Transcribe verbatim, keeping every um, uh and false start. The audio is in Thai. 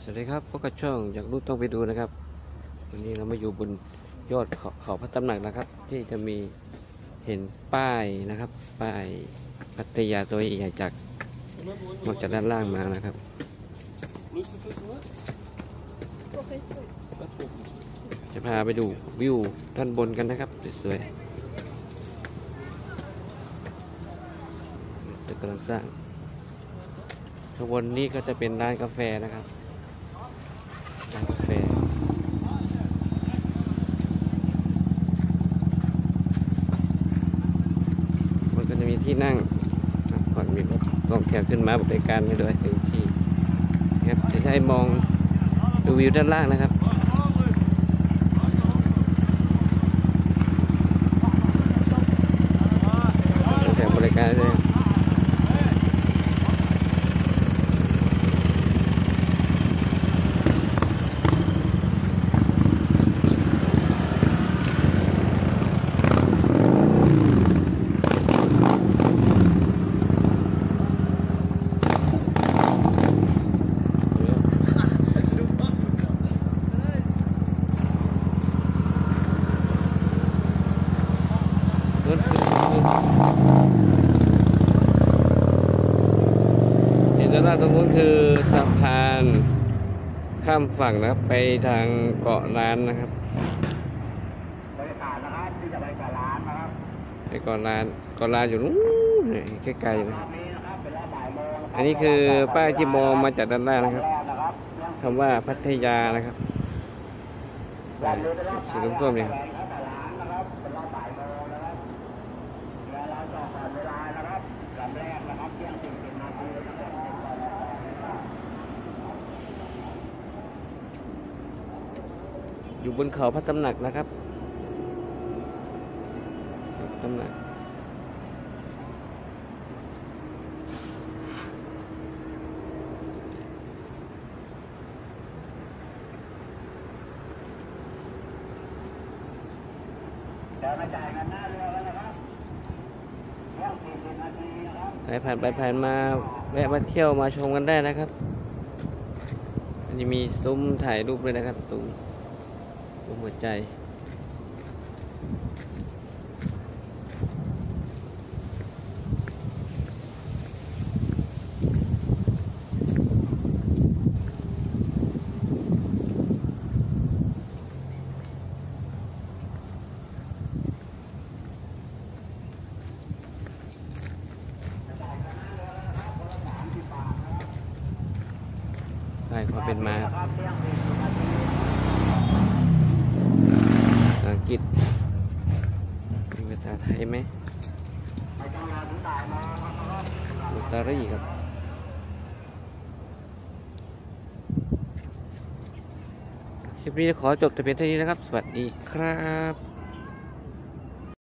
สวัสดีครับพวกกระช่องอยากรู้ต้องไปดูนะครับวันนี้เรามาอยู่บนยอดเขาเขาพระตำหนักนะครับที่จะมีเห็นป้ายนะครับป้ายพัทยาตัวใหญ่จากนอกจากด้านล่างมานะครับจะพาไปดูวิวด้านบนกันนะครับสวยๆตึกกำลังสร้างข้างบนนี้ก็จะเป็นร้านกาแฟนะครับร้านกาแฟมันก็จะมีที่นั่งก่อนมีรถกองแถวขึ้นมาบริการให้ด้วยถึงที่ครับจะใช้มองดูวิวด้านล่างนะครับแถวบริการเลยที่ด้านล่างตรงนู้นคือสะพานข้ามฝั่งนะครับไปทางเกาะล้านนะครับบรรยากาศนะครับที่จะไปเกาะล้านนะครับไปเกาะล้านเกาะล้านอยู่นู้นใกล้ๆนะครับอันนี้คือป้ายที่มองมาจากด้านล่างนะครับคำว่าพัทยานะครับสีส้มๆเนี่ยอยู่บนเขาพระตำหนักนะครับพระตำหนักใครผ่านไปผ่านมาแวะมาเที่ยวมาชมกันได้นะครับอันนี้มีซุ้มถ่ายรูปเลยนะครับซุ้มซุ้มหัวใจใช่เขาเป็นมาอังกฤษมีภาษาไทยไหมลอตเตอรี่ครับคลิปนี้ขอจบแต่เพียงเท่านี้นะครับสวัสดีครับ